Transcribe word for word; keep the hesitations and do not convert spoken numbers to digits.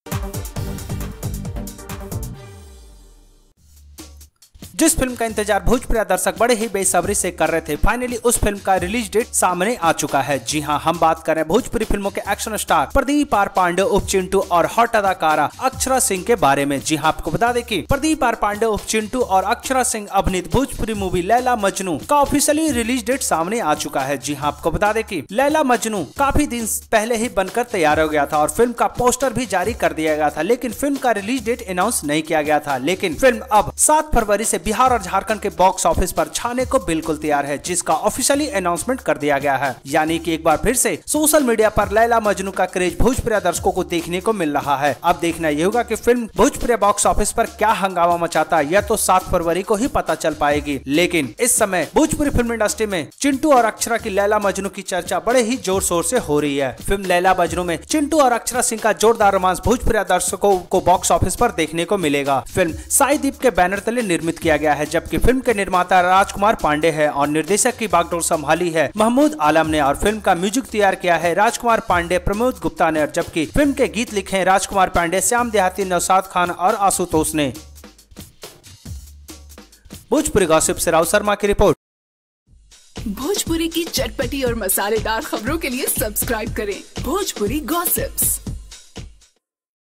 जिस फिल्म का इंतजार भोजपुरी दर्शक बड़े ही बेसब्री से कर रहे थे, फाइनली उस फिल्म का रिलीज डेट सामने आ चुका है। जी हां, हम बात कर रहे हैं भोजपुरी फिल्मों के action star Pradeep R Pandey उर्फ चिंटू और हॉट अदाकारा अक्षरा सिंह के बारे में। जी हां, आपको बता दें कि प्रदीप आर पांडे उर्फ चिंटू और अक्षरा सिंह अभिनीत भोजपुरी मूवी लैला मजनू का ऑफिशियली रिलीज डेट सामने आ चुका है। जी हां, आपको बता दें कि लैला मजनू काफी दिन पहले ही बनकर तैयार हो गया था और फिल्म का पोस्टर भी जारी कर दिया गया था, लेकिन फिल्म का रिलीज डेट अनाउंस नहीं किया गया था। लेकिन फिल्म अब सात फरवरी से बिहार और झारखंड के बॉक्स ऑफिस पर छाने को बिल्कुल तैयार है, जिसका ऑफिशियली अनाउंसमेंट कर दिया गया है। यानी कि एक बार फिर से सोशल मीडिया पर लैला मजनू का क्रेज भोजपुरी दर्शकों को देखने को मिल रहा है। अब देखना यह होगा कि फिल्म भोजपुरी बॉक्स ऑफिस पर क्या हंगामा मचाता है, यह तो सात फरवरी को ही पता चल पाएगी। लेकिन इस समय भोजपुरी फिल्म इंडस्ट्री में चिंटू और अक्षरा की लैला मजनू की चर्चा बड़े ही जोर शोर से हो रही है। फिल्म लैला मजनू में चिंटू और अक्षरा सिंह का जोरदार रोमांस भोजपुरी दर्शकों को बॉक्स ऑफिस पर देखने को मिलेगा। फिल्म साई दीप के बैनर तले निर्मित किया गया है, जबकि फिल्म के निर्माता राजकुमार पांडे है और निर्देशक की बागडोर संभाली है महमूद आलम ने और फिल्म का म्यूजिक तैयार किया है राजकुमार पांडे, प्रमोद गुप्ता ने, जबकि फिल्म के गीत लिखे हैं राजकुमार पांडे, श्याम देहाती, नौशाद खान और आशुतोष ने। भोजपुरी गॉसिप से राव शर्मा की रिपोर्ट। भोजपुरी की चटपटी और मसालेदार खबरों के लिए सब्सक्राइब करें भोजपुरी गॉसिप्स।